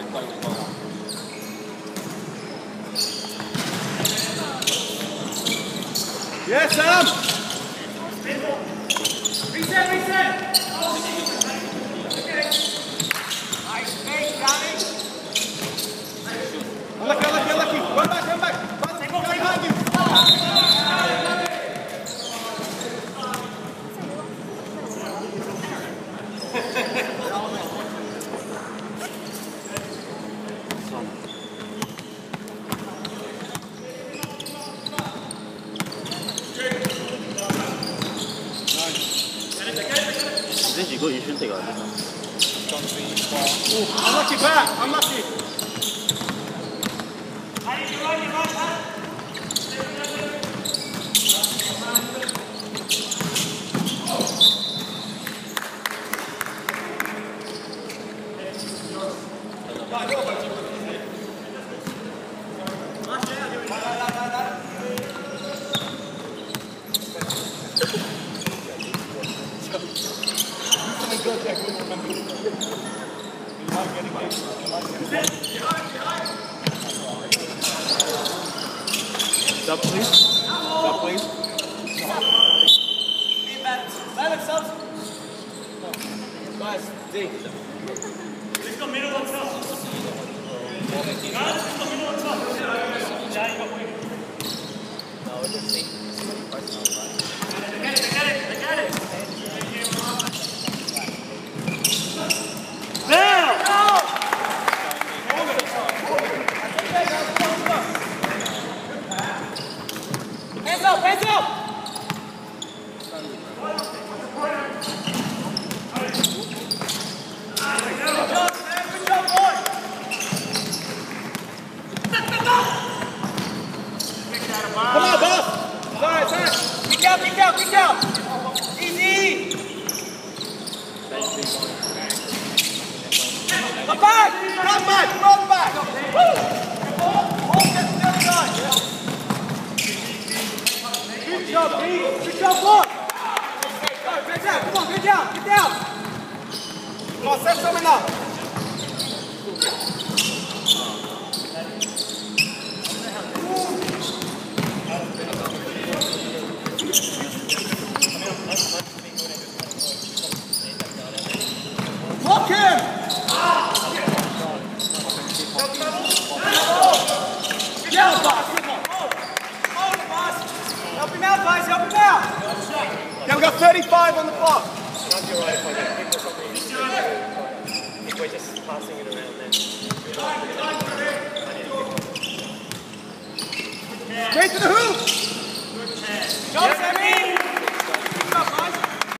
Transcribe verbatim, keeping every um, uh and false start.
Yes, Sam! Reset, reset! Okay. Nice space, Johnny. Unlucky, unlucky, unlucky. Run back, run back. Run, Take go off, take behind you. Since you go, you shouldn't take out this one. Unlucky back, unlucky. You run, you run, huh? Stop, please. Stop, please. Balance, subs. Guys, D. Let's go middle on top. Guys, let's go middle on top. Yeah, you got wing. No, it's just see. I get it, I get it, I get it. Now! Hands up, hands up! Come on, boss. Sorry, sorry. Kick out, kick out, kick out! Easy! Come back! Run back, run back. Woo! Hold that to the other side. Good job, D. Good job, boss. Get down, come on, get down, get down! Come on, set something up. Block him! Yeah, boss! Hold it, boss! Help him out, guys, help him out! Yeah, we've got thirty-five on the clock. We're just passing it around then. Straight to the hoop! Go, Sammy!